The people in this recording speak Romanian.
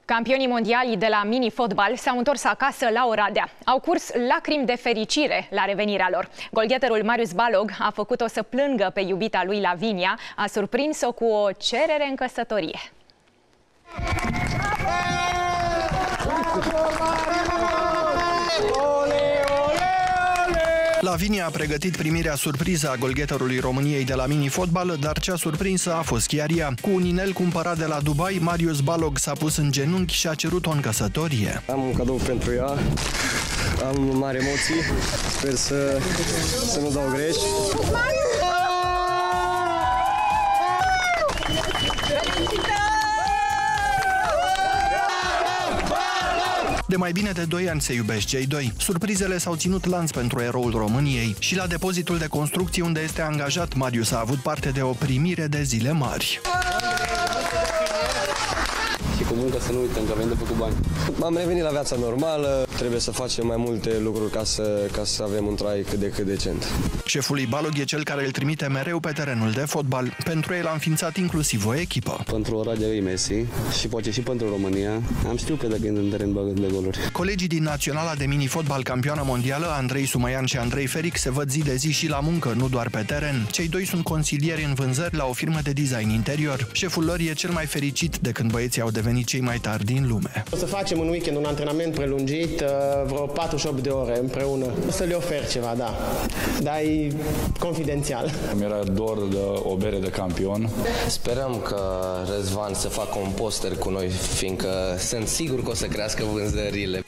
Campionii mondiali de la mini-fotbal s-au întors acasă la Oradea. Au curs lacrimi de fericire la revenirea lor. Golgheterul Marius Balog a făcut-o să plângă pe iubita lui Lavinia, a surprins-o cu o cerere în căsătorie. Lavinia a pregătit primirea surpriză a golgheterului României de la mini-fotbal, dar cea surprinsă a fost chiar ea. Cu un inel cumpărat de la Dubai, Marius Balog s-a pus în genunchi și a cerut-o în căsătorie. Am un cadou pentru ea, am mari emoții, sper să nu dau greș. De mai bine de 2 ani se iubesc cei doi. Surprizele s-au ținut lanț pentru eroul României și la depozitul de construcții unde este angajat, Marius a avut parte de o primire de zile mari. Și cu muncă să nu uităm că avem de făcut bani. Am revenit la viața normală, trebuie să facem mai multe lucruri ca să avem un trai cât de decent. Șeful lui Balog e cel care îl trimite mereu pe terenul de fotbal. Pentru el a înființat inclusiv o echipă. Pentru Oradea e Messi și poate și pentru România. Am știut că dacă intră în teren bagă de goluri. Colegii din Naționala de mini-fotbal campioană mondială, Andrei Sumaian și Andrei Feric, se văd zi de zi și la muncă, nu doar pe teren. Cei doi sunt consilieri în vânzări la o firmă de design interior. Șeful lor e cel mai fericit de când băieții au devenit cei mai tari din lume. O să facem un weekend, un antrenament prelungit, vreo 48 de ore împreună. O să le ofer ceva, da. Dar e confidențial. Mi-era dor de o bere de campion. Sperăm că Răzvan să facă un poster cu noi, fiindcă sunt sigur că o să crească vânzările.